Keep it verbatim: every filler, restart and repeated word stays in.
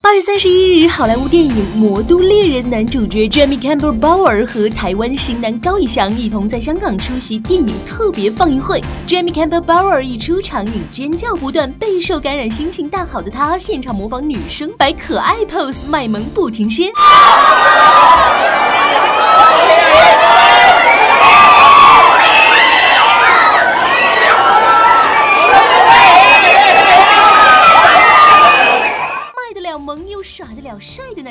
八月三十一日，好莱坞电影《魔都猎人》男主角 Jaime Campbell Bower 和台湾型男高以翔一同在香港出席电影特别放映会。Jaime Campbell Bower 一出场引尖叫不断，备受感染，心情大好的他现场模仿女生摆可爱 pose， 卖萌不停歇。萌又耍得了帅的